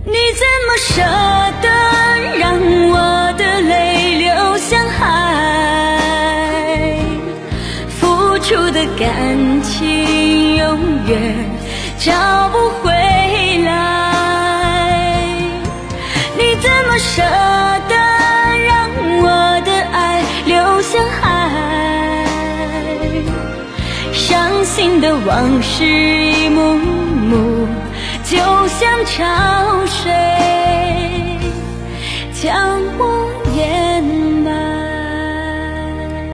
你怎么舍得让我的泪流向海？付出的感情永远找不回来。你怎么舍得让我的爱流向海？伤心的往事一幕幕，就像场